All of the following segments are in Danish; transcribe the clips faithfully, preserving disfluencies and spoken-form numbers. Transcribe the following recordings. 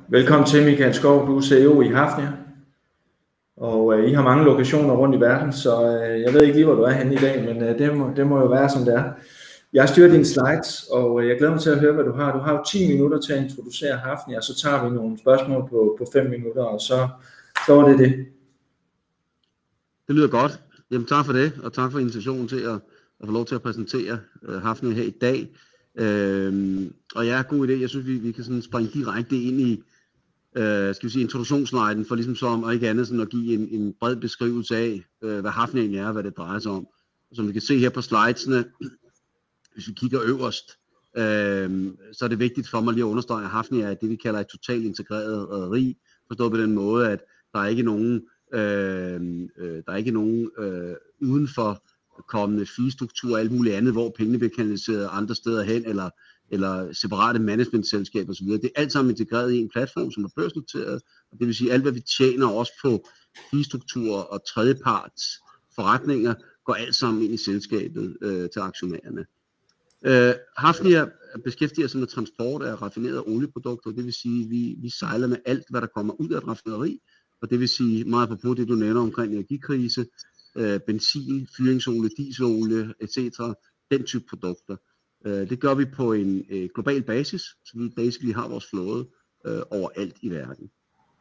Velkommen til, Michael Skov. Du er C E O i Hafnia, og øh, I har mange lokationer rundt i verden, så øh, jeg ved ikke lige, hvor du er henne i dag, men øh, det, må, det må jo være, som det er. Jeg styrer dine slides, og øh, jeg glæder mig til at høre, hvad du har. Du har jo ti minutter til at introducere Hafnia, og så tager vi nogle spørgsmål på, på fem minutter, og så, så er det det. Det lyder godt. Jamen, tak for det, og tak for invitationen til at, at få lov til at præsentere øh, Hafnia her i dag. Øhm, og ja, god idé. Jeg synes, vi, vi kan sådan springe direkte ind i øh, skal vi sige, introduktionssliden, for ligesom som, og ikke andet, sådan at give en, en bred beskrivelse af, øh, hvad Hafnia egentlig er, og hvad det drejer sig om. Og som vi kan se her på slidesene, hvis vi kigger øverst, øh, så er det vigtigt for mig lige at understrege, at Hafnia er det, vi kalder et totalt integreret rederi, forstået på den måde, at der er ikke nogen, øh, øh, der er ikke nogen øh, uden for kommende fee-struktur og alt muligt andet, hvor pengene bliver kanaliseret andre steder hen, eller, eller separate managementselskaber osv. Det er alt sammen integreret i en platform, som er børsnoteret, og det vil sige, at alt hvad vi tjener også på fee-strukturer og tredjeparts forretninger, går alt sammen ind i selskabet øh, til aktionærerne. Øh, Hafnia beskæftiger sig med transport af raffinerede olieprodukter, det vil sige, at vi, vi sejler med alt, hvad der kommer ud af et raffineri, og det vil sige, meget på det, du nævner omkring energikrise, øh, benzin, fyringsolie, dieselolie, et cetera, den type produkter. Øh, det gør vi på en øh, global basis, så vi basically har vores flåde øh, overalt i verden.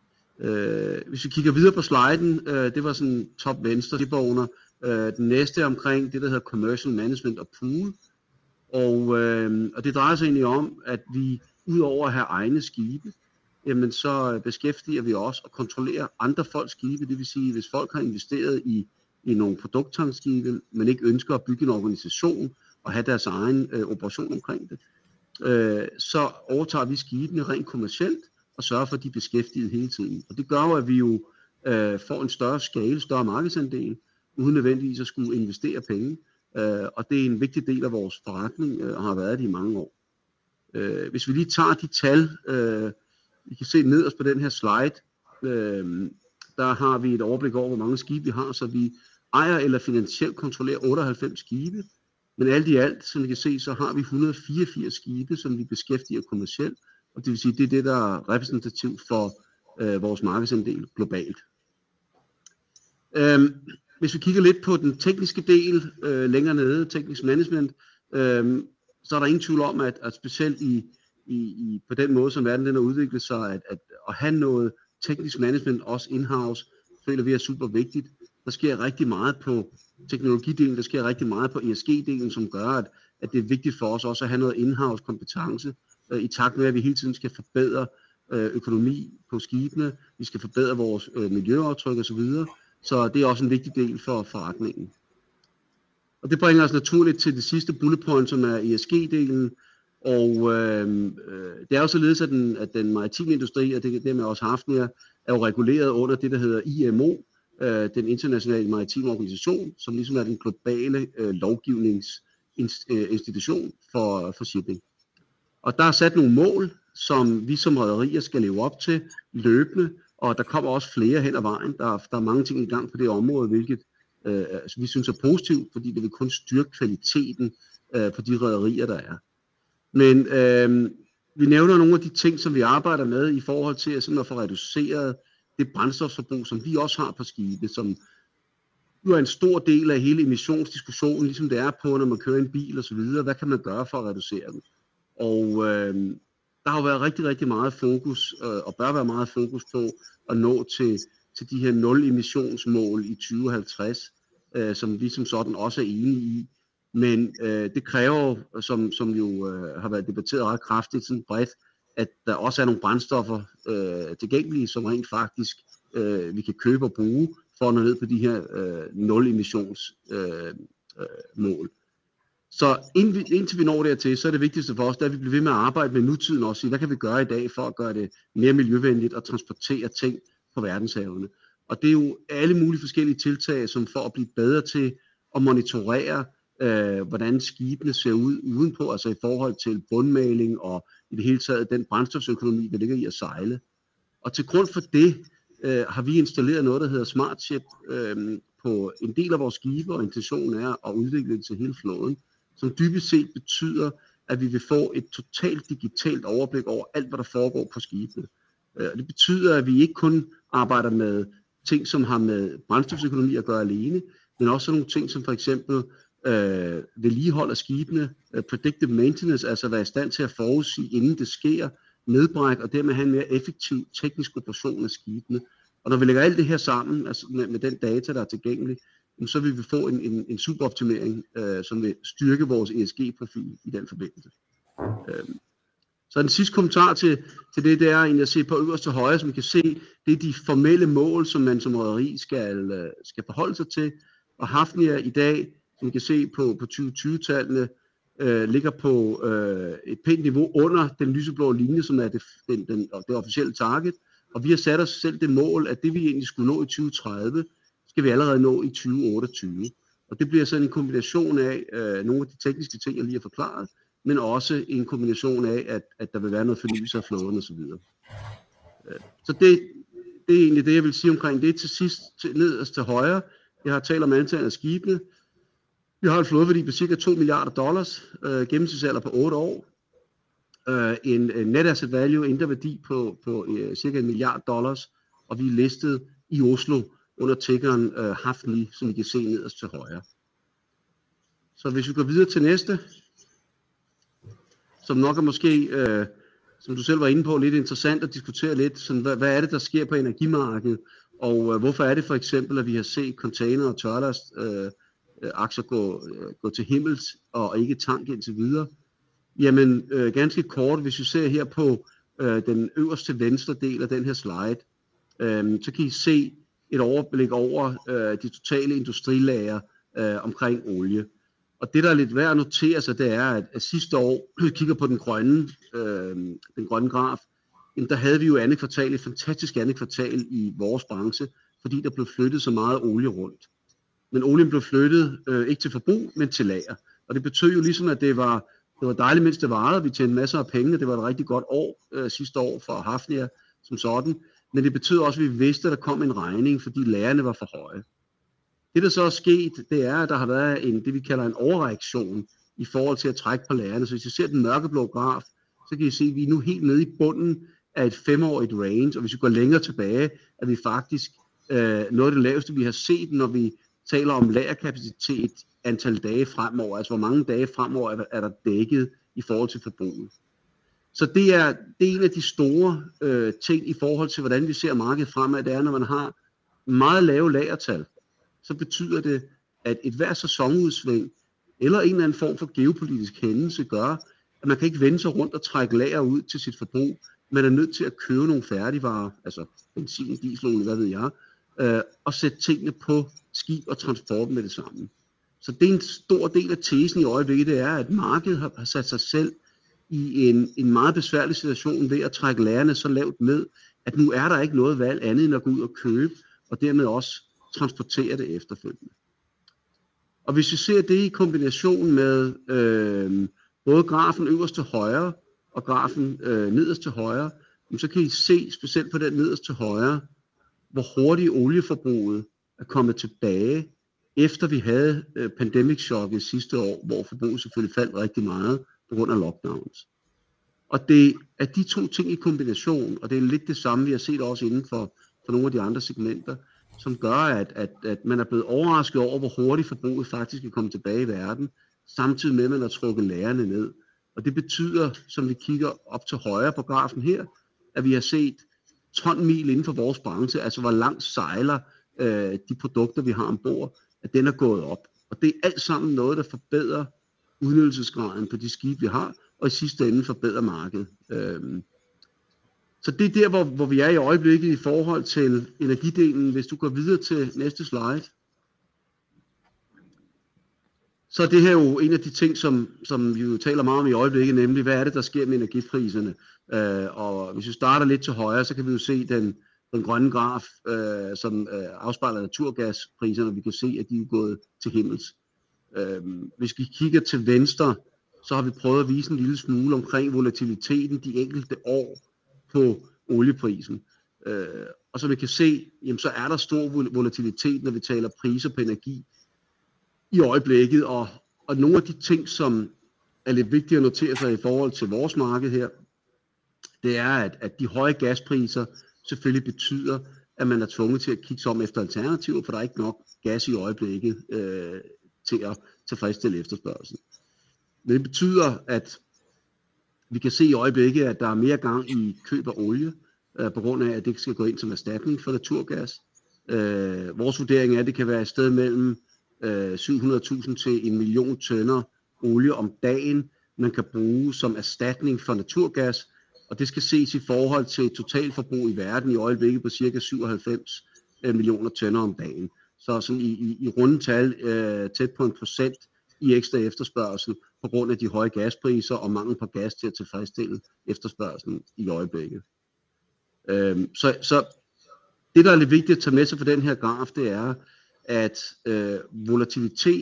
Øh, hvis vi kigger videre på sliden, øh, det var sådan top venstre, det var under øh, den næste omkring det, der hedder Commercial Management og Pool. Og, øh, og det drejer sig egentlig om, at vi udover at have egne skibe, jamen så beskæftiger vi os og kontrollerer andre folks skibe. Det vil sige, hvis folk har investeret i, i nogle produkttankskibe, men ikke ønsker at bygge en organisation og have deres egen øh, operation omkring det, øh, så overtager vi skibene rent kommercielt og sørger for, at de er beskæftiget hele tiden. Og det gør jo, at vi jo øh, får en større skala, større markedsandel, uden nødvendigvis at skulle investere penge. Uh, og det er en vigtig del af vores forretning, uh, og har været det i mange år. Uh, hvis vi lige tager de tal, uh, I kan se nederst på den her slide, uh, der har vi et overblik over, hvor mange skibe vi har, så vi ejer eller finansielt kontrollerer otteoghalvfems skibe, men alt i alt, som I kan se, så har vi et hundrede og fireogfirs skibe, som vi beskæftiger kommercielt, og det vil sige, det er det, der er repræsentativt for uh, vores markedsandel globalt. Uh, Hvis vi kigger lidt på den tekniske del øh, længere nede, teknisk management, øh, så er der ingen tvivl om, at, at specielt i, i, i, på den måde, som verden den har udviklet sig, at, at, at have noget teknisk management også in-house, føler vi er super vigtigt. Der sker rigtig meget på teknologidelen, der sker rigtig meget på E S G-delen, som gør, at, at det er vigtigt for os også at have noget in-house kompetence, øh, i takt med, at vi hele tiden skal forbedre øh, økonomi på skibene, vi skal forbedre vores øh, miljøaftryk osv., så det er også en vigtig del for forretningen. Og det bringer os naturligt til det sidste bullet point, som er E S G-delen. Og øh, det er jo således, at den, at den maritime industri, og det dermed også Hafnia, er jo reguleret under det, der hedder I M O, øh, den internationale maritime organisation, som ligesom er den globale øh, lovgivningsinstitution for, for shipping. Og der er sat nogle mål, som vi som rederier skal leve op til løbende, og der kommer også flere hen ad vejen. Der er, der er mange ting i gang på det område, hvilket øh, altså, vi synes er positivt, fordi det vil kun styrke kvaliteten øh, på de rederier, der er. Men øh, vi nævner nogle af de ting, som vi arbejder med i forhold til at, at få reduceret det brændstofforbrug, som vi også har på skibe, som jo er en stor del af hele emissionsdiskussionen, ligesom det er på, når man kører en bil osv. Hvad kan man gøre for at reducere den? Og øh, der har jo været rigtig, rigtig meget fokus, øh, og bør være meget fokus på at nå til, til de her nul emissionsmål i tyve halvtreds, øh, som vi som sådan også er enige i. Men øh, det kræver jo, som, som jo øh, har været debatteret ret kraftigt sådan bredt, at der også er nogle brændstoffer øh, tilgængelige, som rent faktisk øh, vi kan købe og bruge for at nå ned på de her øh, nul emissionsmål. Øh, øh, Så indtil vi når dertil, så er det vigtigste for os, at vi bliver ved med at arbejde med nutiden også. Hvad kan vi gøre i dag for at gøre det mere miljøvenligt og transportere ting på verdenshavene? Og det er jo alle mulige forskellige tiltag, som for at blive bedre til at monitorere, øh, hvordan skibene ser ud udenpå, altså i forhold til bundmaling og i det hele taget den brændstofsøkonomi, der ligger i at sejle. Og til grund for det øh, har vi installeret noget, der hedder SmartShip øh, på en del af vores skibe, og intentionen er at udvikle det til hele flåden, som dybest set betyder, at vi vil få et totalt digitalt overblik over alt, hvad der foregår på skibene. Øh, det betyder, at vi ikke kun arbejder med ting, som har med brændstofsøkonomi at gøre alene, men også nogle ting, som for eksempel øh, vedligehold af skibene, uh, predictive maintenance, altså være i stand til at forudsige, inden det sker, nedbræk, og dermed have en mere effektiv teknisk operation af skibene. Og når vi lægger alt det her sammen, altså med, med den data, der er tilgængelig, så vil vi få en, en, en superoptimering, øh, som vil styrke vores E S G-profil i den forbindelse. Øh. Så den sidste kommentar til, til det, det er egentlig at se på øverst til højre, som I kan se, det er de formelle mål, som man som rederi skal, skal forholde sig til. Og Hafnia i dag, som I kan se på, på tyve tyve-tallene, øh, ligger på øh, et pænt niveau under den lyseblå linje, som er det, den, den, det officielle target. Og vi har sat os selv det mål, at det vi egentlig skulle nå i tyve tredive, skal vi allerede nå i tyve otteogtyve. Og det bliver sådan en kombination af øh, nogle af de tekniske ting, jeg lige har forklaret, men også en kombination af, at, at der vil være noget fornyelse af flåden osv. Så det, det er egentlig det, jeg vil sige omkring det. Til sidst, til, nederst til højre, jeg har talt om antallet af skibene. Vi har en flådeværdi på cirka to milliarder dollars, øh, gennemsnitsalder på otte år. Øh, en, en net asset value, indre værdi på, på øh, cirka en milliard dollars, og vi er listet i Oslo under tikkeren øh, Hafnia, som I kan se nederst til højre. Så hvis vi går videre til næste, som nok er måske, øh, som du selv var inde på, lidt interessant at diskutere lidt, sådan, hvad, hvad er det, der sker på energimarkedet, og øh, hvorfor er det for eksempel, at vi har set container og tørlast øh, aktier gå, øh, gå til himmels, og ikke tank indtil videre. Jamen, øh, ganske kort, hvis vi ser her på øh, den øverste venstre del af den her slide, øh, så kan I se et overblik over øh, de totale industrilager øh, omkring olie. Og det, der er lidt værd at notere sig, det er, at, at sidste år, hvis vi kigger på den grønne, øh, den grønne graf, jamen, der havde vi jo andet kvartal, et fantastisk andet kvartal i vores branche, fordi der blev flyttet så meget olie rundt. Men olien blev flyttet øh, ikke til forbrug, men til lager. Og det betød jo ligesom, at det var, det var dejligt, mens det varede. Vi tjente masser af penge, det var et rigtig godt år øh, sidste år for Hafnia som sådan. Men det betød også, at vi vidste, at der kom en regning, fordi lagerne var for høje. Det, der så er sket, det er, at der har været en, det, vi kalder en overreaktion i forhold til at trække på lagerne. Så hvis I ser den mørkeblå graf, så kan I se, at vi er nu helt nede i bunden af et femårigt range, og hvis vi går længere tilbage, er vi faktisk øh, noget af det laveste, vi har set, når vi taler om lagerkapacitet antal dage fremover, altså hvor mange dage fremover er, er der dækket i forhold til forbruget. Så det er, det er en af de store øh, ting i forhold til, hvordan vi ser markedet fremad, det er, når man har meget lave lagertal, så betyder det, at et hver sæsonudsving, eller en eller anden form for geopolitisk hændelse, gør, at man kan ikke vende sig rundt og trække lager ud til sit forbrug. Man er nødt til at købe nogle færdigvarer, altså benzin, diesel, hvad ved jeg, øh, og sætte tingene på skib og transport med det samme. Så det er en stor del af tesen i øjeblikket, det er, at markedet har, har sat sig selv i en, en meget besværlig situation ved at trække lagerne så lavt ned, at nu er der ikke noget valg andet end at gå ud og købe, og dermed også transportere det efterfølgende. Og hvis vi ser det i kombination med øh, både grafen øverst til højre og grafen øh, nederst til højre, så kan I se specielt på den nederst til højre, hvor hurtigt olieforbruget er kommet tilbage, efter vi havde øh, pandemic-chokket sidste år, hvor forbruget selvfølgelig faldt rigtig meget på grund af lockdowns. Og det er de to ting i kombination, og det er lidt det samme, vi har set også inden for, for nogle af de andre segmenter, som gør, at, at, at man er blevet overrasket over, hvor hurtigt forbruget faktisk er kommet tilbage i verden, samtidig med, at man har trukket lagerne ned. Og det betyder, som vi kigger op til højre på grafen her, at vi har set tonmil inden for vores branche, altså hvor langt sejler øh, de produkter, vi har ombord, at den er gået op. Og det er alt sammen noget, der forbedrer udnyttelsesgraden på de skibe, vi har, og i sidste ende forbedrer markedet. Øhm. Så det er der, hvor, hvor vi er i øjeblikket i forhold til energidelen. Hvis du går videre til næste slide. Så er det her jo en af de ting, som, som vi jo taler meget om i øjeblikket, nemlig hvad er det, der sker med energipriserne. Øh, og hvis vi starter lidt til højre, så kan vi jo se den, den grønne graf, øh, som øh, afspejler naturgaspriserne, og vi kan se, at de er gået til himmels. Øh, hvis vi kigger til venstre, så har vi prøvet at vise en lille smule omkring volatiliteten de enkelte år på olieprisen. Øh, og som vi kan se, jamen, så er der stor volatilitet, når vi taler priser på energi i øjeblikket, og, og nogle af de ting, som er lidt vigtige at notere sig i forhold til vores marked her, det er, at, at de høje gaspriser selvfølgelig betyder, at man er tvunget til at kigge sig om efter alternativer, for der er ikke nok gas i øjeblikket øh, til at tilfredsstille efterspørgsel. Det betyder, at vi kan se i øjeblikket, at der er mere gang i køb af olie, øh, på grund af, at det skal gå ind som erstatning for naturgas. Øh, vores vurdering er, at det kan være et sted mellem øh, syv hundrede tusind til en million tønder olie om dagen, man kan bruge som erstatning for naturgas, og det skal ses i forhold til et totalforbrug i verden i øjeblikket på cirka syvoghalvfems millioner tønder om dagen. Så sådan i, i, i rundetal øh, tæt på en procent i ekstra efterspørgsel på grund af de høje gaspriser og mangel på gas til at tilfredsstille efterspørgselen i øjeblikket. Øhm, så, så det, der er lidt vigtigt at tage med sig for den her graf, det er, at øh, volatilitet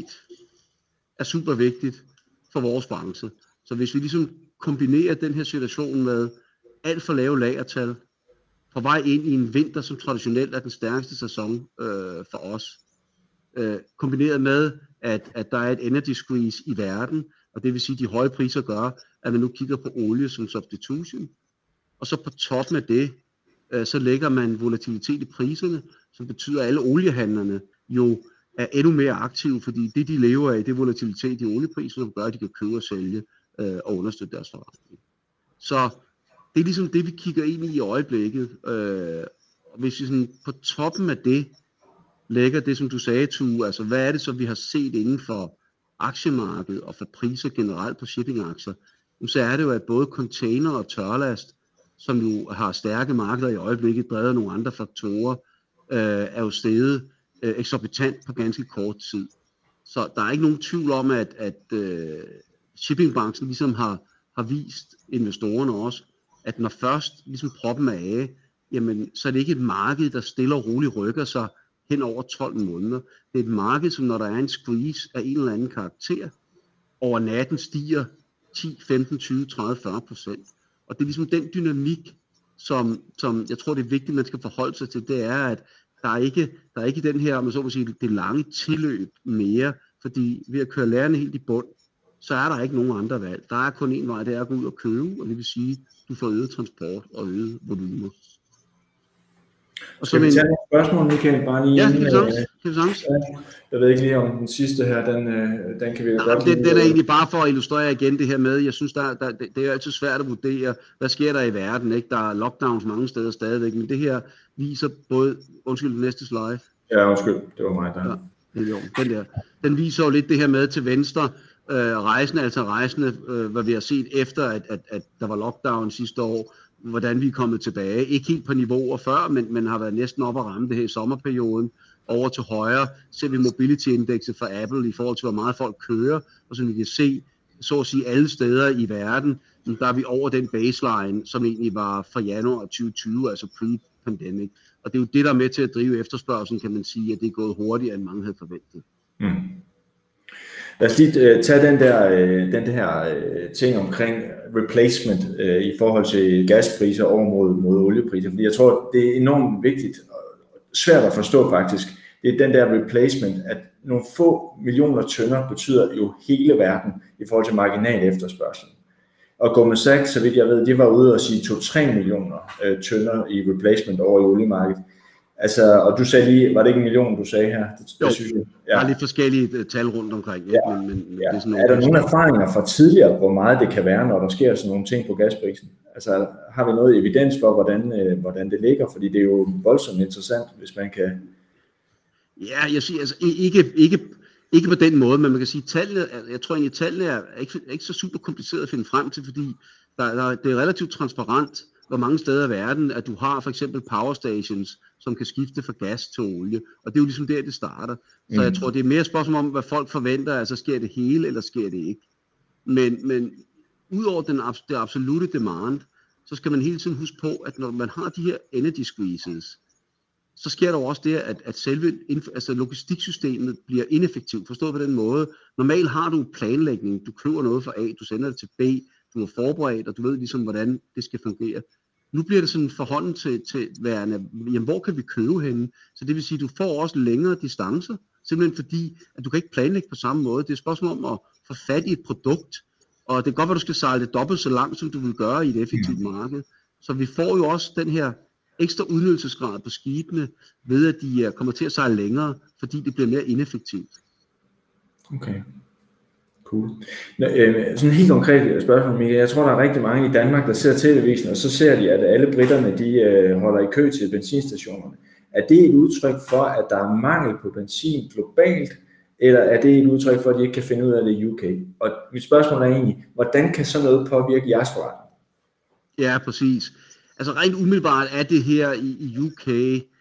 er super vigtigt for vores branche. Så hvis vi ligesom kombinerer den her situation med alt for lave lagertal, på vej ind i en vinter, som traditionelt er den stærkeste sæson øh, for os, øh, kombineret med, at, at der er et energy squeeze i verden, og det vil sige, at de høje priser gør, at man nu kigger på olie som substitution, og så på toppen af det, øh, så lægger man volatilitet i priserne, som betyder, at alle oliehandlerne jo er endnu mere aktive, fordi det, de lever af, det er volatilitet i oliepriserne, som gør, at de kan købe og sælge øh, og understøtte deres forretning. Så det er ligesom det, vi kigger ind i i øjeblikket. Øh, og hvis vi sådan på toppen af det lægger det, som du sagde, Tue, altså hvad er det så, vi har set inden for aktiemarkedet og for priser generelt på shippingaktier, så er det jo, at både container og tørlast, som jo har stærke markeder i øjeblikket, drevet af nogle andre faktorer, øh, er jo steget øh, eksorbitant på ganske kort tid. Så der er ikke nogen tvivl om, at, at øh, shippingbranchen ligesom har, har vist investorerne også, at når først ligesom proppen er af, jamen, så er det ikke et marked, der stille og roligt rykker sig hen over tolv måneder. Det er et marked, som når der er en squeeze af en eller anden karakter, over natten stiger ti, femten, tyve, tredive, fyrre procent. Og det er ligesom den dynamik, som, som jeg tror, det er vigtigt, man skal forholde sig til, det er, at der er ikke, der er ikke den her, man så må sige, det lange tilløb mere, fordi ved at køre lærerne helt i bund, så er der ikke nogen andre valg. Der er kun en vej, det er at gå ud og købe, og det vil sige, du får øget transport og øget volumer. Og skal vi tage nogle spørgsmål, Michael, bare lige ja, inden? Ja, det kan vi sagtens. Jeg ved ikke lige om den sidste her, den, den kan vi jo godt lide. Den er egentlig bare for at illustrere igen det her med, jeg synes, der, der, det er altid svært at vurdere, hvad sker der i verden, ikke? Der er lockdowns mange steder stadigvæk, men det her viser både, undskyld, næste slide. Ja, undskyld, det var mig der. Ja, jo, den der. Den viser jo lidt det her med til venstre, øh, rejsende, altså rejsende, øh, hvad vi har set efter, at, at, at der var lockdown sidste år, hvordan vi er kommet tilbage. Ikke helt på niveauer før, men, men har været næsten op at ramme det her i sommerperioden. Over til højre ser vi mobility-indekset for Apple i forhold til, hvor meget folk kører, og som vi kan se, så at sige alle steder i verden, der er vi over den baseline, som egentlig var fra januar tyve tyve, altså pre-pandemic. Og det er jo det, der er med til at drive efterspørgselen, kan man sige, at det er gået hurtigere, end mange havde forventet. Mm. Lad os lige uh, tage den der, uh, den her uh, ting omkring replacement uh, i forhold til gaspriser over mod, mod oliepriser, fordi jeg tror, det er enormt vigtigt og svært at forstå faktisk. Det er den der replacement, at nogle få millioner tønder betyder jo hele verden i forhold til marginal efterspørgsel. Og Goldman Sachs, så vidt jeg ved, de var ude og sige to til tre millioner uh, tønder i replacement over i oliemarkedet. Altså, og du sagde lige, var det ikke en million, du sagde her? Det, jo, det synes jeg. Ja. Der er lidt forskellige tal rundt omkring. Ja. Men, men ja. det er, sådan er der nogle erfaringer fra tidligere, hvor meget det kan være, når der sker sådan nogle ting på gasprisen? Altså, har vi noget evidens for, hvordan, øh, hvordan det ligger? Fordi det er jo voldsomt interessant, hvis man kan... Ja, jeg siger altså, ikke, ikke, ikke på den måde, men man kan sige, tallene, jeg tror egentlig, tallene er ikke, ikke så super kompliceret at finde frem til, fordi der, der, det er relativt transparent, hvor mange steder i verden, at du har for eksempel power stations, som kan skifte fra gas til olie. Og det er jo ligesom der, det starter. Så mm. jeg tror, det er mere spørgsmål om, hvad folk forventer, altså sker det hele, eller sker det ikke. Men, men udover den det absolute demand, så skal man hele tiden huske på, at når man har de her energy squeezes, så sker der også det, at, at selve altså logistiksystemet bliver ineffektivt. Forstået på den måde. Normalt har du planlægning, du køber noget fra A, du sender det til B, du er forberedt, og du ved ligesom, hvordan det skal fungere. Nu bliver det sådan forholden til, til værende, jamen hvor kan vi købe henne? Så det vil sige, at du får også længere distancer, simpelthen fordi, at du kan ikke planlægge på samme måde. Det er et spørgsmål om at få fat i et produkt, og det er godt, at du skal sejle det dobbelt så langt, som du vil gøre i et effektivt marked. Så vi får jo også den her ekstra udnyttelsesgrad på skibene, ved at de kommer til at sejle længere, fordi det bliver mere ineffektivt. Okay. Cool. Sådan et helt konkret spørgsmål, Michael. Jeg tror, der er rigtig mange i Danmark, der ser teleavisen, og så ser de, at alle britterne de holder i kø til benzinstationerne. Er det et udtryk for, at der er mangel på benzin globalt, eller er det et udtryk for, at de ikke kan finde ud af det i U K? Og mit spørgsmål er egentlig, hvordan kan sådan noget påvirke jeres forretning? Ja, præcis. Altså rent umiddelbart er det her i, i U K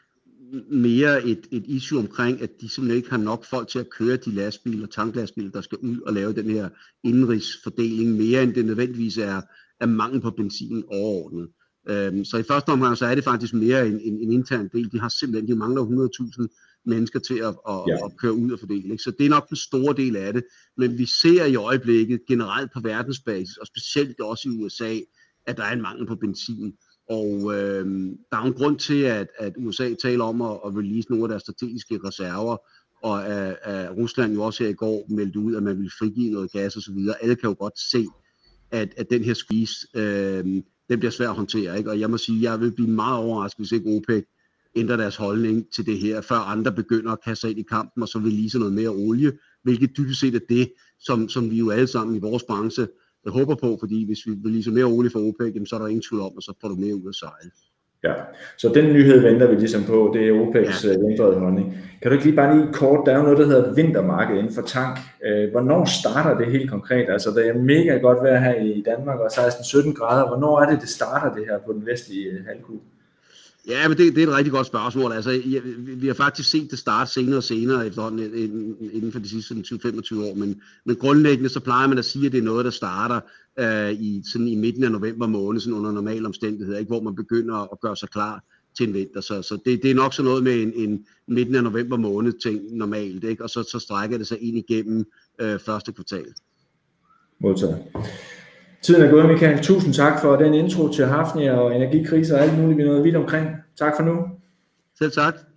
mere et, et issue omkring, at de simpelthen ikke har nok folk til at køre de lastbiler, tanklastbiler, der skal ud og lave den her indenrigsfordeling, mere end det nødvendigvis er, er mangel på benzin overordnet. Øhm, så i første omgang, så er det faktisk mere en, en, en intern del. De har simpelthen, de mangler hundrede tusind mennesker til at, at, ja. at køre ud og fordele. Ikke? Så det er nok den store del af det. Men vi ser i øjeblikket generelt på verdensbasis, og specielt også i U S A, at der er en mangel på benzin. Og øh, der er en grund til, at, at U S A taler om at, at release nogle af deres strategiske reserver, og at, at Rusland jo også her i går meldte ud, at man vil frigive noget gas og så videre. Alle kan jo godt se, at, at den her squeeze, øh, den bliver svær at håndtere. Ikke? Og jeg må sige, at jeg vil blive meget overrasket, hvis ikke OPEC ændrer deres holdning til det her, før andre begynder at kaste sig ind i kampen, og så vil release noget mere olie, hvilket dybest set er det, som, som vi jo alle sammen i vores branche jeg håber på, fordi hvis vi releaser mere olie for OPEC, så er der ingen tvivl om, og så får du mere ud af sejle. Ja, så den nyhed venter vi ligesom på, det er OPEC's ja. ændrede holdning. Kan du ikke lige bare lige kort, der er jo noget, der hedder et vintermarked inden for tank. Hvornår starter det helt konkret? Altså, det er mega godt vejr her i Danmark, og seksten til sytten grader. Hvornår er det, det starter det her på den vestlige halvkugle? Ja, men det, det er et rigtig godt spørgsmål. Altså, ja, vi har faktisk set det starte senere og senere efterhånden inden for de sidste tyve til femogtyve år, men, men grundlæggende så plejer man at sige, at det er noget, der starter øh, i, sådan i midten af november måned, sådan under normale omstændigheder, ikke? Hvor man begynder at gøre sig klar til en vinter. Så, så det, det er nok sådan noget med en, en midten af november måned ting normalt, ikke? Og så, så strækker det sig ind igennem øh, første kvartal. Modtaget. Tiden er gået, Michael. Tusind tak for den intro til Hafnia og energikriser og alt muligt, vi nåede vidt omkring. Tak for nu. Selv tak.